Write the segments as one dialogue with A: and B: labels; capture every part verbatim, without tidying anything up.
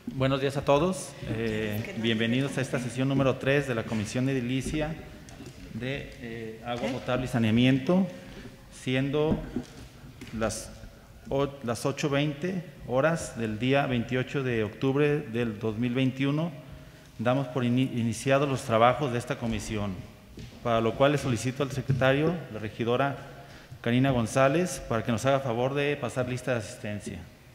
A: Buenos días a todos. Eh, bienvenidos a esta sesión número tres de la Comisión Edilicia de eh, Agua Potable y Saneamiento, siendo las, o, las ocho veinte horas del día veintiocho de octubre del dos mil veintiuno. Damos por in, iniciados los trabajos de esta comisión, para lo cual le solicito al secretario, la regidora Karina González, para que nos haga favor de pasar lista de asistencia.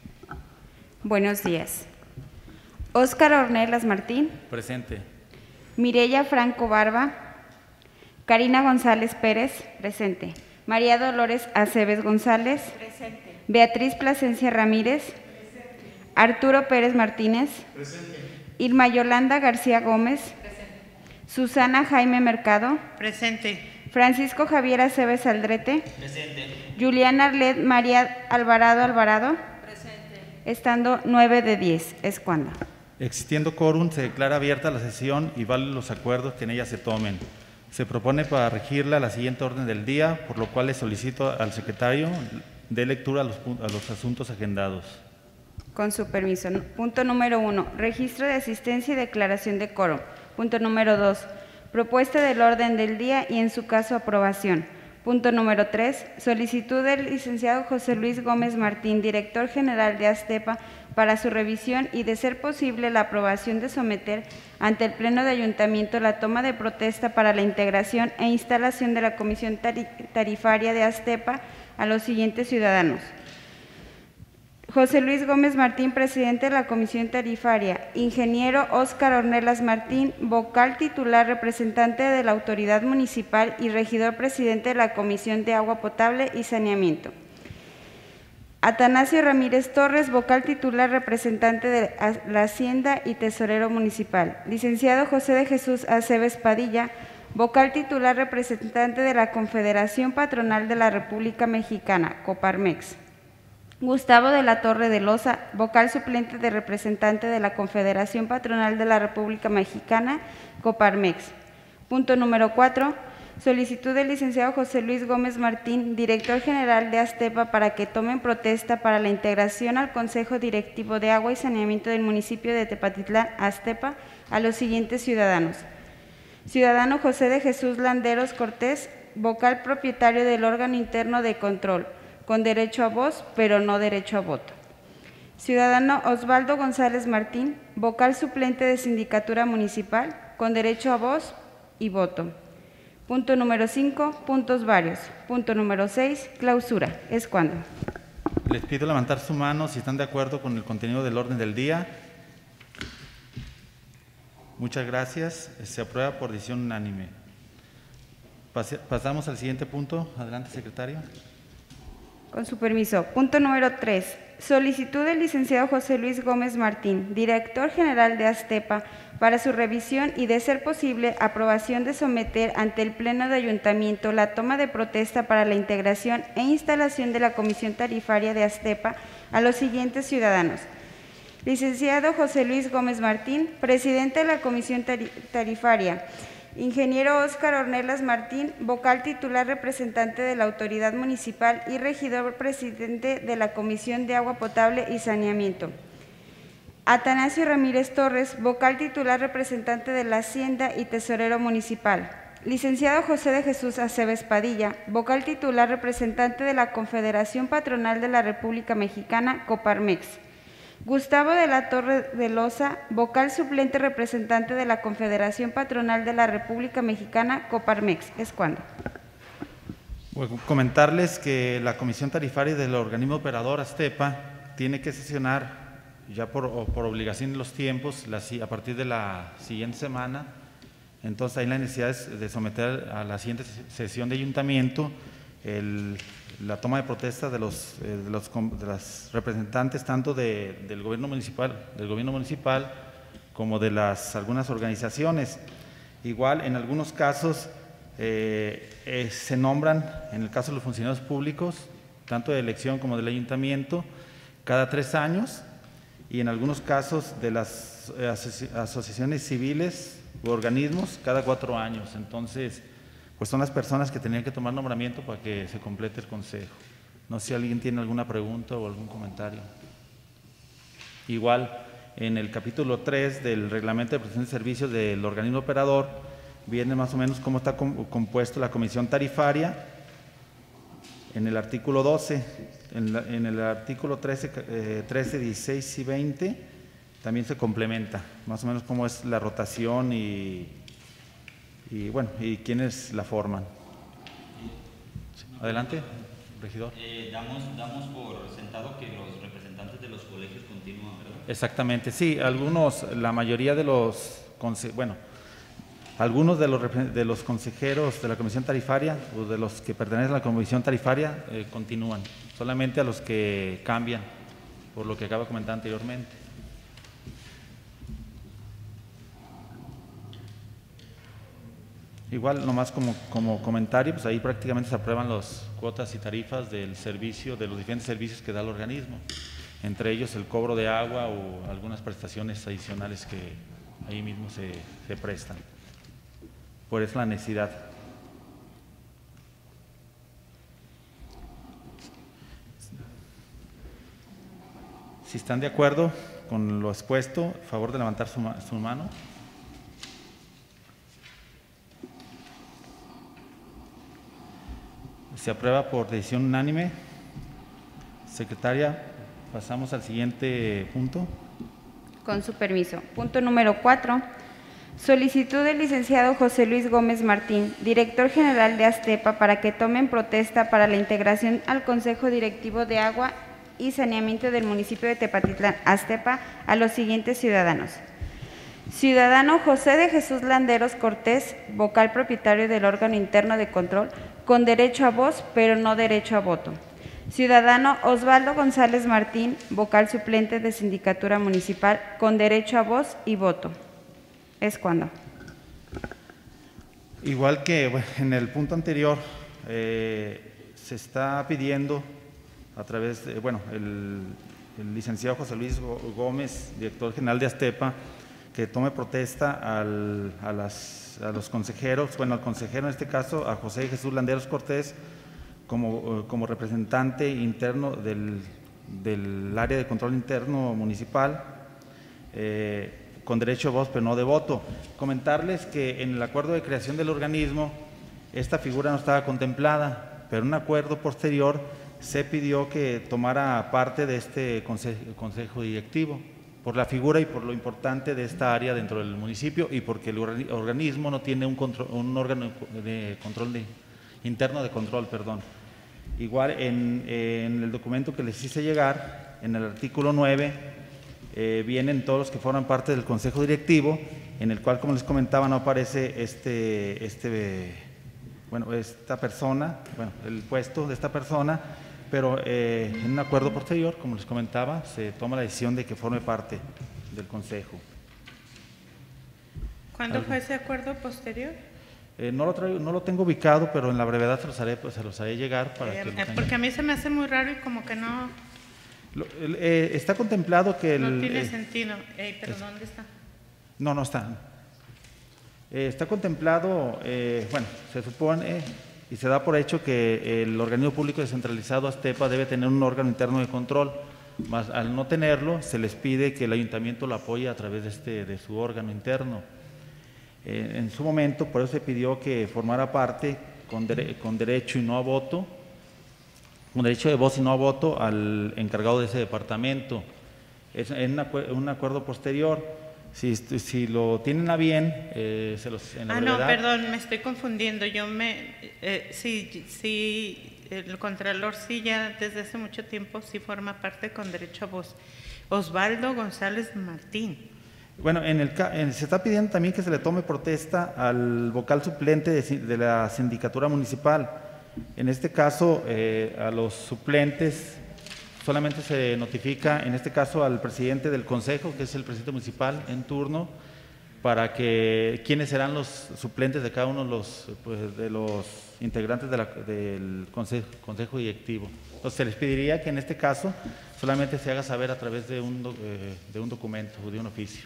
B: Buenos días. Óscar Ornelas Martín.
A: Presente.
B: Mireya Franco Barba. Karina González Pérez. Presente. María Dolores Aceves González. Presente. Beatriz Plasencia Ramírez. Presente. Arturo Pérez Martínez. Presente. Irma Yolanda García Gómez. Presente. Susana Jaime Mercado. Presente. Francisco Javier Aceves Aldrete. Presente. Juliana Arlet María Alvarado Alvarado. Presente. Estando nueve de diez. Es cuando.
A: Existiendo quórum, se declara abierta la sesión y valen los acuerdos que en ella se tomen. Se propone para regirla la siguiente orden del día, por lo cual le solicito al secretario de lectura a los, a los asuntos agendados.
B: Con su permiso. Punto número uno, registro de asistencia y declaración de quórum. Punto número dos, propuesta del orden del día y en su caso aprobación. Punto número tres, solicitud del licenciado José Luis Gómez Martín, director general de Astepa, para su revisión y, de ser posible, la aprobación de someter ante el Pleno de Ayuntamiento la toma de protesta para la integración e instalación de la Comisión Tarifaria de Astepa a los siguientes ciudadanos. José Luis Gómez Martín, presidente de la Comisión Tarifaria. Ingeniero Óscar Ornelas Martín, vocal titular, representante de la Autoridad Municipal y regidor presidente de la Comisión de Agua Potable y Saneamiento. Atanasio Ramírez Torres, vocal titular, representante de la Hacienda y tesorero municipal. Licenciado José de Jesús Aceves Padilla, vocal titular, representante de la Confederación Patronal de la República Mexicana, Coparmex. Gustavo de la Torre de Loza, vocal suplente de representante de la Confederación Patronal de la República Mexicana, Coparmex. Punto número cuatro. Solicitud del licenciado José Luis Gómez Martín, director general de Astepa, para que tomen protesta para la integración al Consejo Directivo de Agua y Saneamiento del municipio de Tepatitlán, Astepa, a los siguientes ciudadanos. Ciudadano José de Jesús Landeros Cortés, vocal propietario del órgano interno de control, con derecho a voz, pero no derecho a voto. Ciudadano Osvaldo González Martín, vocal suplente de Sindicatura Municipal, con derecho a voz y voto. Punto número cinco, puntos varios. Punto número seis, clausura. Es cuando.
A: Les pido levantar su mano si están de acuerdo con el contenido del orden del día. Muchas gracias. Se aprueba por decisión unánime. Pase, pasamos al siguiente punto. Adelante, secretario.
B: Con su permiso. Punto número tres. Solicitud del licenciado José Luis Gómez Martín, director general de Astepa, para su revisión y, de ser posible, aprobación de someter ante el Pleno de Ayuntamiento la toma de protesta para la integración e instalación de la Comisión Tarifaria de Astepa a los siguientes ciudadanos. Licenciado José Luis Gómez Martín, presidente de la Comisión Tarifaria. Ingeniero Óscar Ornelas Martín, vocal titular, representante de la Autoridad Municipal y regidor presidente de la Comisión de Agua Potable y Saneamiento. Atanasio Ramírez Torres, vocal titular, representante de la Hacienda y tesorero municipal. Licenciado José de Jesús Aceves Padilla, vocal titular, representante de la Confederación Patronal de la República Mexicana, Coparmex. Gustavo de la Torre de Loza, vocal suplente, representante de la Confederación Patronal de la República Mexicana, Coparmex. ¿Es cuándo?
A: Bueno, comentarles que la Comisión Tarifaria del organismo operador Astepa tiene que sesionar ya por, por obligación de los tiempos la, a partir de la siguiente semana. Entonces hay la necesidad de someter a la siguiente sesión de ayuntamiento el la toma de protesta de los, eh, de los de las representantes tanto de, del gobierno municipal, del gobierno municipal como de las algunas organizaciones. Igual, en algunos casos eh, eh, se nombran, en el caso de los funcionarios públicos, tanto de elección como del ayuntamiento, cada tres años, y en algunos casos de las eh, asoci asociaciones civiles u organismos, cada cuatro años. Entonces, pues son las personas que tenían que tomar nombramiento para que se complete el consejo. No sé si alguien tiene alguna pregunta o algún comentario. Igual, en el capítulo tres del Reglamento de Prestación de Servicios del organismo operador, viene más o menos cómo está compuesto la comisión tarifaria. En el artículo doce, en, la, en el artículo trece, eh, trece, dieciséis y veinte, también se complementa, más o menos cómo es la rotación y, y bueno, y quiénes la forman. Adelante, regidor.
C: Eh, damos, damos por sentado que los representantes de los colegios continúan, ¿verdad?
A: Exactamente, sí, algunos, la mayoría de los, bueno, algunos de los, de los consejeros de la comisión tarifaria o de los que pertenecen a la comisión tarifaria eh, continúan, solamente a los que cambian, por lo que acabo de comentar anteriormente. Igual, nomás como, como comentario, pues ahí prácticamente se aprueban las cuotas y tarifas del servicio, de los diferentes servicios que da el organismo, entre ellos el cobro de agua o algunas prestaciones adicionales que ahí mismo se, se prestan. Por eso la necesidad. Si están de acuerdo con lo expuesto, a favor de levantar su, su mano. Se aprueba por decisión unánime. Secretaria, pasamos al siguiente punto.
B: Con su permiso. Punto número cuatro. Solicitud del licenciado José Luis Gómez Martín, director general de Aztepa, para que tomen protesta para la integración al Consejo Directivo de Agua y Saneamiento del municipio de Tepatitlán, Aztepa, a los siguientes ciudadanos. Ciudadano José de Jesús Landeros Cortés, vocal propietario del órgano interno de control, con derecho a voz, pero no derecho a voto. Ciudadano Osvaldo González Martín, vocal suplente de Sindicatura Municipal, con derecho a voz y voto. ¿Es cuando?
A: Igual que bueno, en el punto anterior, eh, se está pidiendo a través de, bueno, el, el licenciado José Luis Gómez, director general de Aztepa, que tome protesta al, a, las, a los consejeros, bueno, al consejero en este caso, a José Jesús Landeros Cortés, como, como representante interno del, del área de control interno municipal, eh, con derecho a voz, pero no de voto. Comentarles que en el acuerdo de creación del organismo, esta figura no estaba contemplada, pero en un acuerdo posterior se pidió que tomara parte de este consejo, consejo directivo, por la figura y por lo importante de esta área dentro del municipio y porque el organismo no tiene un, control, un órgano de control de, interno de control, perdón. Igual en, en el documento que les hice llegar, en el artículo nueve, Eh, vienen todos los que forman parte del consejo directivo, en el cual, como les comentaba, no aparece este, este, bueno, esta persona, bueno, el puesto de esta persona, pero eh, en un acuerdo posterior, como les comentaba, se toma la decisión de que forme parte del consejo.
D: ¿Cuándo fue ese acuerdo posterior?
A: Eh, no, lo traigo, no lo tengo ubicado, pero en la brevedad se los haré, pues, se los haré llegar para
D: eh,
A: que lo
D: Porque a mí se me hace muy raro y como que no…
A: Lo, eh, está contemplado que… El,
D: no tiene
A: eh,
D: sentido. Eh, ¿Pero
A: es,
D: dónde está?
A: No, no está. Eh, está contemplado, eh, bueno, se supone y se da por hecho que el organismo público descentralizado Aztepa debe tener un órgano interno de control, mas al no tenerlo se les pide que el ayuntamiento lo apoye a través de, este, de su órgano interno. Eh, en su momento, por eso se pidió que formara parte con, dere, con derecho y no a voto, con derecho de voz y no a voto al encargado de ese departamento. Es en una, un acuerdo posterior, si, si lo tienen a bien, eh, se los… En la
D: ah,
A: brevedad,
D: no, perdón, me estoy confundiendo. Yo me… Eh, sí, sí, el Contralor sí ya desde hace mucho tiempo sí forma parte con derecho a voz. Osvaldo González Martín.
A: Bueno, en el, en, se está pidiendo también que se le tome protesta al vocal suplente de, de la sindicatura municipal. En este caso, eh, a los suplentes solamente se notifica, en este caso, al presidente del consejo, que es el presidente municipal en turno, para que quiénes serán los suplentes de cada uno de los, pues, de los integrantes de la, del consejo, consejo directivo. Entonces, se les pediría que en este caso solamente se haga saber a través de un, eh, de un documento o de un oficio.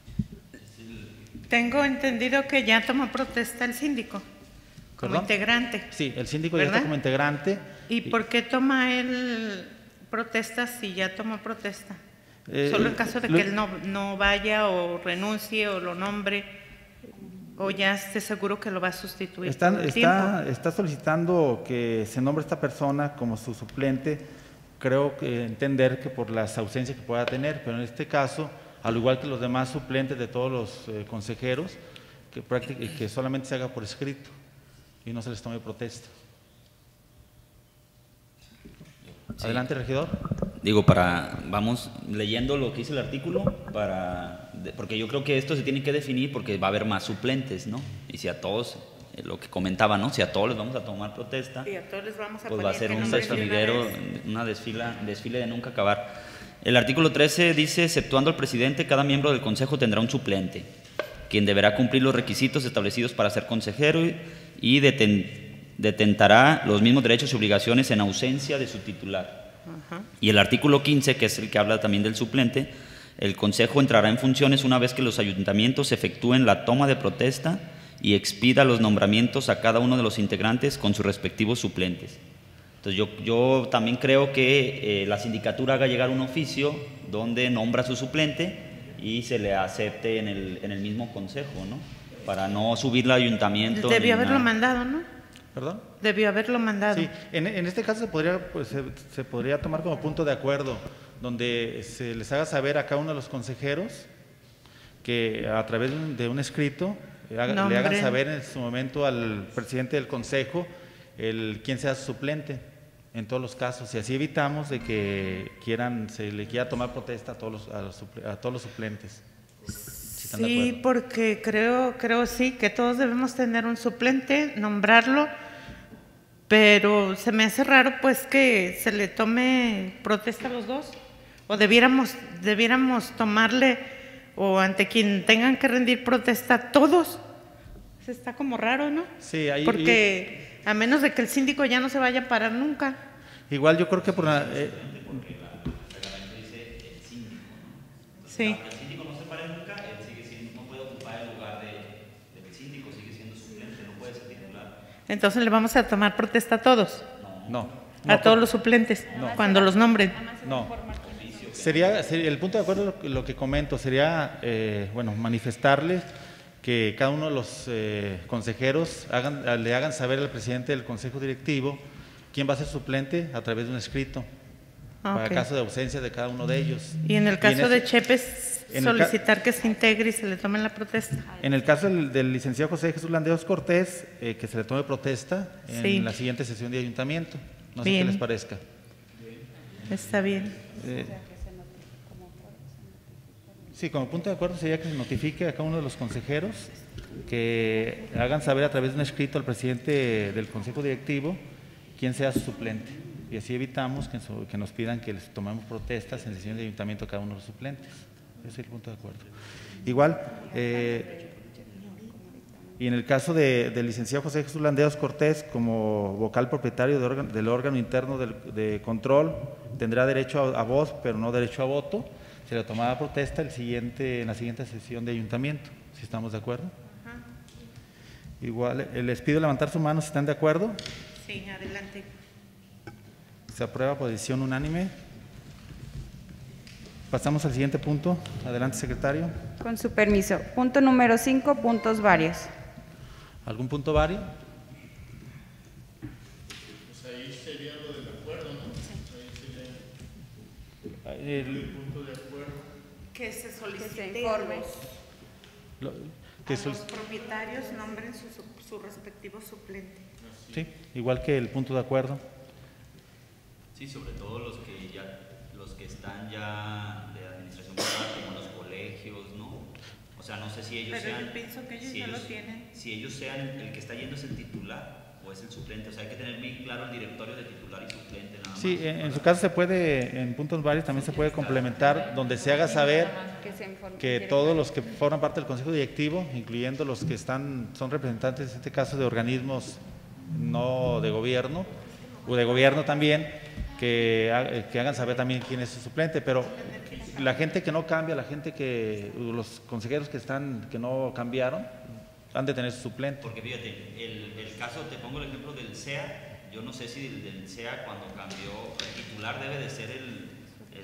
D: Tengo entendido que ya tomó protesta el síndico. Como
A: ¿Perdón?
D: integrante.
A: Sí, el síndico
D: ¿verdad?
A: ya está como integrante.
D: ¿Y por qué toma él protesta si ya tomó protesta?
A: Eh,
D: Solo en caso de
A: lo-
D: que él no, no vaya o renuncie o lo nombre, o ya esté seguro que lo va a sustituir
A: Están-
D: todo el
A: está,
D: tiempo.
A: está solicitando que se nombre esta persona como su suplente, creo que entender que por las ausencias que pueda tener, pero en este caso, al igual que los demás suplentes de todos los eh, consejeros, que, prácti- que solamente se haga por escrito y no se les tome protesta.
E: Sí.
A: Adelante, regidor.
E: Digo, para, vamos leyendo lo que dice el artículo, para, de- porque yo creo que esto se tiene que definir porque va a haber más suplentes, ¿no? Y si a todos, eh, lo que comentaba, ¿no? Si a todos les vamos a tomar protesta,
D: Y a todos les vamos a
E: pues va a
D: poner
E: ser
D: que
E: un
D: nombren de una
E: desfilero,
D: vez.
E: una desfila, desfile de nunca acabar. El artículo trece dice, exceptuando al presidente, cada miembro del consejo tendrá un suplente, quien deberá cumplir los requisitos establecidos para ser consejero y, y deten- detentará los mismos derechos y obligaciones en ausencia de su titular.
D: Ajá.
E: Y el artículo quince, que es el que habla también del suplente, el Consejo entrará en funciones una vez que los ayuntamientos efectúen la toma de protesta y expida los nombramientos a cada uno de los integrantes con sus respectivos suplentes. Entonces yo, yo también creo que eh, la sindicatura haga llegar un oficio donde nombra a su suplente y se le acepte en el, en el mismo Consejo, ¿no? Para no subir el ayuntamiento.
D: Debió
E: ni
D: haberlo
E: nada.
D: mandado, ¿no?
A: ¿Perdón?
D: Debió haberlo mandado.
A: Sí, en, en este caso se podría, pues, se, se podría tomar como punto de acuerdo, donde se les haga saber a cada uno de los consejeros que a través de un, de un escrito eh, haga- le hagan
D: Nombren.
A: saber en su momento al presidente del consejo el quién sea su suplente en todos los casos, y así evitamos de que quieran, se le quiera tomar protesta a todos los, a los, suple- a todos los suplentes. Si están de
D: Sí,
A: acuerdo.
D: porque creo, creo sí que todos debemos tener un suplente, nombrarlo, pero se me hace raro pues que se le tome protesta a los dos, o debiéramos, debiéramos tomarle, o ante quien tengan que rendir protesta a todos. Eso está como raro, ¿no?
A: Sí, ahí-
D: Porque a menos de que el síndico ya no se vaya a parar nunca.
A: Igual yo creo que por la, eh,
D: Sí.
E: El síndico no se pare nunca, él sigue siendo, no puede ocupar el lugar de, del síndico, sigue siendo suplente, no puede ser titular.
D: Entonces le vamos a tomar protesta a todos,
A: no.
D: a
A: no,
D: todos los suplentes,
A: No.
D: cuando los nombren.
A: No. Sería, sería- el punto de acuerdo lo que, lo que comento sería, eh, bueno, manifestarles que cada uno de los eh, consejeros hagan, le hagan saber al presidente del consejo directivo quién va a ser suplente a través de un escrito,
D: Ah,
A: para
D: ok.
A: caso de ausencia de cada uno de ellos.
D: Y en el caso
A: ese-
D: de Chepes,
A: en el ca-
D: solicitar que se integre y se le tome la protesta.
A: En el caso del, del licenciado José Jesús Landeos Cortés, eh, que se le tome protesta en
D: Sí.
A: la siguiente sesión de ayuntamiento. No sé
D: Bien.
A: qué les parezca.
D: Está bien.
A: Eh, Sí, como punto de acuerdo sería que se notifique a cada uno de los consejeros que hagan saber a través de un escrito al presidente del consejo directivo quién sea su suplente. Y así evitamos que, so- que nos pidan que les tomemos protestas en sesión de ayuntamiento a cada uno de los suplentes. Ese es el punto de acuerdo. Igual, eh, y en el caso de- del licenciado José Jesús Landeos Cortés, como vocal propietario de órgano- del órgano interno del- de control, tendrá derecho a, a voz, pero no derecho a voto. Se le tomará protesta el siguiente, en la siguiente sesión de ayuntamiento, si estamos de acuerdo. Igual, eh, les pido levantar su mano si están de acuerdo.
D: Sí, adelante.
A: Se aprueba por decisión unánime. Pasamos al siguiente punto. Adelante, secretario.
B: Con su permiso. Punto número cinco, puntos varios.
A: ¿Algún punto vario? El-
D: Que se solicite
B: Que se informe.
D: a los,
A: lo-
D: a
A: que
D: los
A: sol-
D: propietarios nombren su, su, su respectivo suplente.
A: sí, igual que el punto de acuerdo.
C: Sí, sobre todo los que ya, los que están ya de administración privada, como los colegios, ¿no? O sea, no sé si ellos
D: Pero yo
C: sean.
D: pienso que ellos
C: si
D: ya lo tienen.
C: Si ellos sean el que está yendo es el titular o es el suplente. O sea, hay que tener muy claro el directorio de titular y suplente nada más.
A: Sí, en, en su caso se puede, en puntos varios también se puede complementar, donde se haga saber
B: Que se informe.
A: que todos los que forman parte del consejo directivo, incluyendo los que están, son representantes en este caso de organismos no de gobierno, o de gobierno también, que, ha- que hagan saber también quién es su suplente, pero la gente que no cambia, la gente que, los consejeros que están, que no cambiaron, han de tener su suplente.
C: Porque fíjate, el, el caso, te pongo el ejemplo del C E A, yo no sé si del, del C E A cuando cambió, el titular debe de ser el,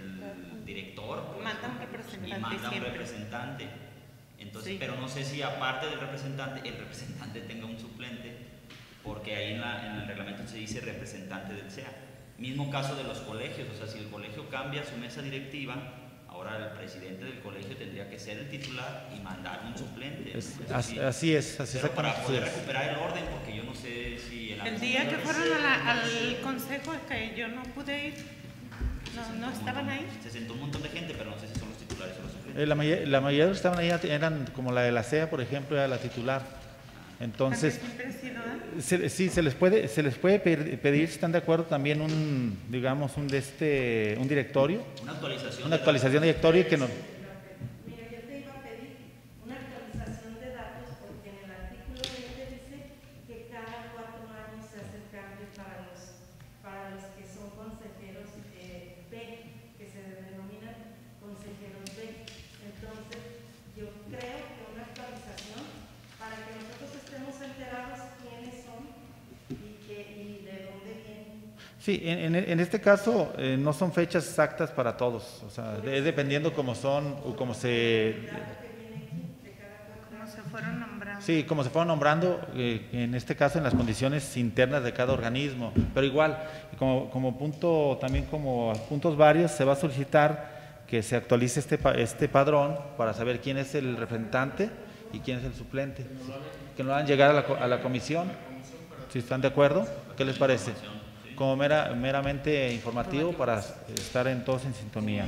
C: el director pues,
D: Manda un
C: y
D: representante
C: manda un
D: siempre.
C: representante. Entonces,
D: Sí.
C: pero no sé si aparte del representante, el representante tenga un suplente, porque ahí en, la, en el reglamento se dice representante del C E A. Mismo caso de los colegios, o sea, si el colegio cambia su mesa directiva, ahora el presidente del colegio tendría que ser el titular y mandar un suplente.
A: Es-
C: Eso
A: así,
C: sí.
A: así es, así
C: Pero para
A: exactamente.
C: poder
A: así es.
C: recuperar el orden, porque yo no sé si el
D: El día que fueron a la- al consejo que yo no pude ir, no, no estaban ahí.
C: Se sentó un montón de gente, pero no sé si son los titulares o los suplentes.
A: Eh, La mayoría, la mayoría de los que estaban ahí eran como la de la C E A, por ejemplo, era la titular. Entonces,
D: Siempre he sido, ¿eh?
A: se- sí, se les puede, se les puede pedir, pedir, si están de acuerdo, también un, digamos, un de este, un directorio,
C: Una actualización.
A: una
C: de
A: actualización de directorio y que no.
F: Mira, yo te iba a pedir una actualización de datos porque en el artículo veinte dice que cada cuatro años se hace el cambio para los, para los que son consejeros eh, B, que se denominan consejeros B. Entonces, yo creo que una actualización para que nosotros estemos enterados quiénes son y, que, y de dónde vienen.
A: Sí, en, en- en este caso eh, no son fechas exactas para todos, o sea, es dependiendo cómo son o cómo se,
D: Como se fueron nombrando.
A: sí, como se fueron nombrando, eh, en este caso en las condiciones internas de cada organismo, pero igual, como, como punto, también como puntos varios, se va a solicitar que se actualice este, pa- este padrón para saber quién es el representante y quién es el suplente, que no hagan llegar a la, co- a la comisión, si están de acuerdo, ¿qué les parece? Como mera, meramente informativo para estar en todos en sintonía.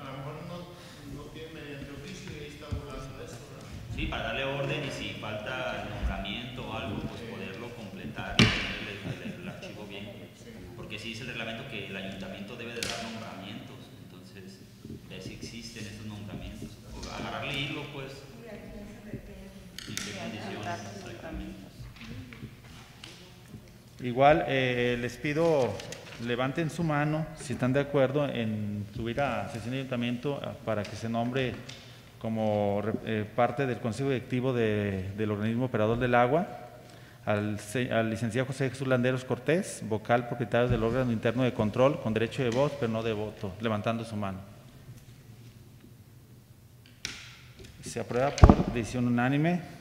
C: Sí, para darle orden y si falta el nombramiento o algo, pues poderlo completar y tener el, el- el archivo bien. Porque sí dice el reglamento que el ayuntamiento debe de dar nombramientos, entonces ver si existen esos nombramientos. O agarrarle hilo, pues. ¿En qué condiciones exactamente?
A: Igual eh, les pido, levanten su mano si están de acuerdo en subir a sesión de ayuntamiento ah, para que se nombre como re- eh, parte del Consejo Directivo de- del Organismo Operador del Agua al, se- al licenciado José Jesús Landeros Cortés, vocal propietario del órgano interno de control con derecho de voz pero no de voto, levantando su mano. Se aprueba por decisión unánime.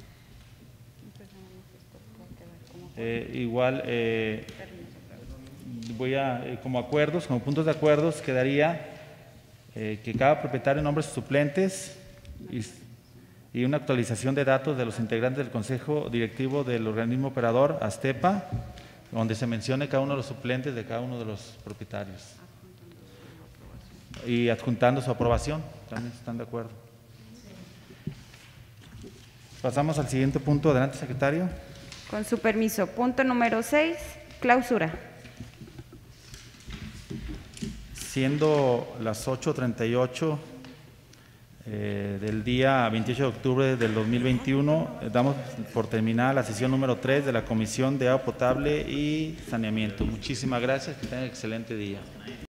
A: Eh, igual, eh, voy a, eh, como acuerdos, como puntos de acuerdos, quedaría eh, que cada propietario nombre sus suplentes y, y una actualización de datos de los integrantes del Consejo Directivo del Organismo Operador, ASTEPA, donde se mencione cada uno de los suplentes de cada uno de los propietarios. Y adjuntando su aprobación, también están de acuerdo. Pasamos al siguiente punto. Adelante, secretario.
B: Con su permiso, punto número seis, clausura.
A: Siendo las ocho treinta y ocho eh, del día veintiocho de octubre del dos mil veintiuno, eh, damos por terminada la sesión número tres de la Comisión de Agua Potable y Saneamiento. Muchísimas gracias, que tengan excelente día.